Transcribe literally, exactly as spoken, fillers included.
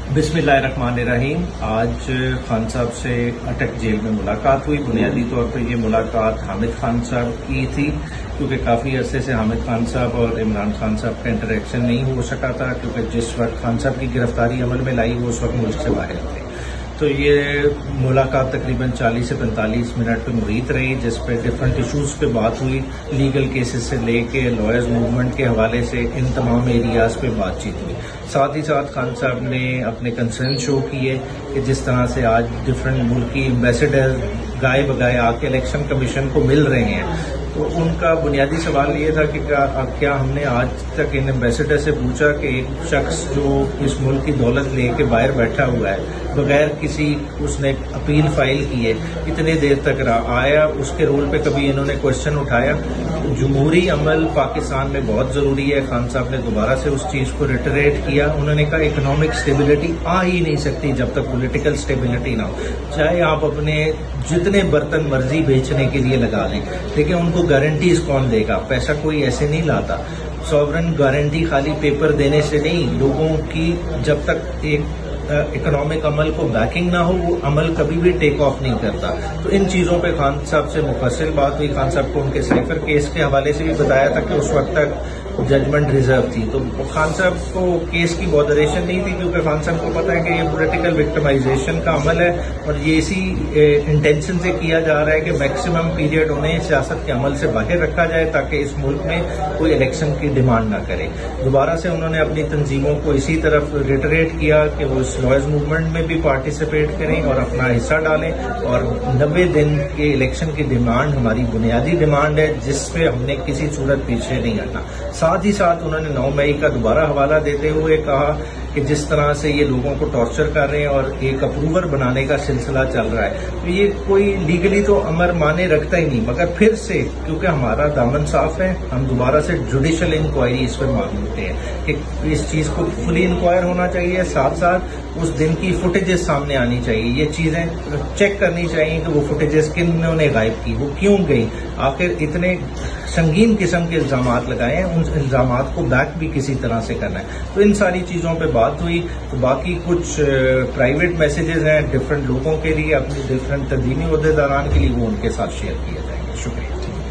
بسم اللہ الرحمن الرحیم۔ آج خان صاحب سے اٹک جیل میں ملاقات ہوئی۔ بنیادی طور پر یہ ملاقات حامد خان صاحب کی تھی، کیونکہ کافی عرصے سے حامد خان صاحب اور عمران خان صاحب کا انٹریکشن نہیں ہو سکا تھا، کیونکہ جس وقت خان صاحب کی گرفتاری عمل میں لائی وہ اس وقت ملک سے باہر تھے۔ تو یہ ملاقات تقریباً چالیس سے پینتالیس منٹ پہ محیط رہی، جس پہ ڈفرنٹ ایشوز پہ بات ہوئی، لیگل کیسز سے لے کے لائرز موومنٹ کے حوالے سے ان تمام ایریاز پہ بات چیت ہوئی۔ ساتھ ہی ساتھ خان صاحب نے اپنے کنسرن شو کیے کہ جس طرح سے آج ڈفرنٹ ملکی ایمبیسڈر گائے بگائے آ کے الیکشن کمیشن کو مل رہے ہیں، تو ان کا بنیادی سوال یہ تھا کہ کیا ہم نے آج تک ان ایمبیسڈر سے پوچھا کہ ایک شخص جو اس ملک کی دولت لے کے باہر بیٹھا ہوا ہے، بغیر کسی اس نے اپیل فائل کی ہے، اتنے دیر تک رہا آیا، اس کے رول پہ کبھی انہوں نے کوشچن اٹھایا؟ جمہوری عمل پاکستان میں بہت ضروری ہے۔ خان صاحب نے دوبارہ سے اس چیز کو ریٹریٹ کیا۔ انہوں نے کہا اکنامک سٹیبلٹی آ ہی نہیں سکتی جب تک پولیٹیکل سٹیبلٹی نہ ہو، چاہے آپ اپنے جتنے برتن مرضی بیچنے کے لیے لگا لیں، لیکن ان کو گارنٹیز کون دے گا؟ پیسہ کوئی ایسے نہیں لاتا۔ سوورن گارنٹی خالی پیپر دینے سے نہیں، لوگوں کی جب تک ایک اکنامک عمل کو بیکنگ نہ ہو وہ عمل کبھی بھی ٹیک آف نہیں کرتا۔ تو ان چیزوں پہ خان صاحب سے مفصل بات ہوئی۔ خان صاحب کو ان کے سائفر کیس کے حوالے سے بھی بتایا تھا کہ اس وقت تک ججمنٹ ریزرو تھی، تو خان صاحب کو کیس کی بودریشن نہیں تھی، کیونکہ خان صاحب کو پتا ہے کہ یہ پولیٹیکل وکٹمائزیشن کا عمل ہے اور یہ اسی انٹینشن سے کیا جا رہا ہے کہ میکسیمم پیریڈ انہیں سیاست کے عمل سے باہر رکھا جائے تاکہ اس ملک میں کوئی الیکشن کی ڈیمانڈ نہ کرے۔ دوبارہ سے انہوں نے اپنی تنظیموں کو اسی طرف ریٹریٹ کیا کہ وہ اس لائرز موومنٹ میں بھی پارٹیسپیٹ کریں اور اپنا حصہ ڈالیں، اور نبے دن کے الیکشن کی ڈیمانڈ ہماری بنیادی ڈیمانڈ ہے، جس پہ ہم نے کسی صورت پیچھے نہیں ہٹنا۔ ساتھ ہی ساتھ انہوں نے نو مئی کا دوبارہ حوالہ دیتے ہوئے کہا کہ جس طرح سے یہ لوگوں کو ٹارچر کر رہے ہیں اور ایک اپروور بنانے کا سلسلہ چل رہا ہے، تو یہ کوئی لیگلی تو امر مانے رکھتا ہی نہیں، مگر پھر سے کیونکہ ہمارا دامن صاف ہے، ہم دوبارہ سے جوڈیشل انکوائری اس پر مانگتے ہیں کہ اس چیز کو فلی انکوائر ہونا چاہیے، ساتھ ساتھ اس دن کی فوٹیجز سامنے آنی چاہیے، یہ چیزیں چیک کرنی چاہیے کہ وہ فوٹیجز کنہوں نے غائب کی، وہ کیوں گئی، آخر اتنے سنگین قسم کے الزامات لگائے ہیں، ان الزامات کو بیک بھی کسی طرح سے کرنا ہے۔ تو ان ساری چیزوں پہ بات ہوئی۔ تو باقی کچھ پرائیویٹ میسیجز ہیں ڈفرنٹ لوگوں کے لیے، اپنی ڈفرنٹ تنظیمی عہدیداران کے لیے، وہ ان کے ساتھ شیئر کیے جائیں گے۔ شکریہ۔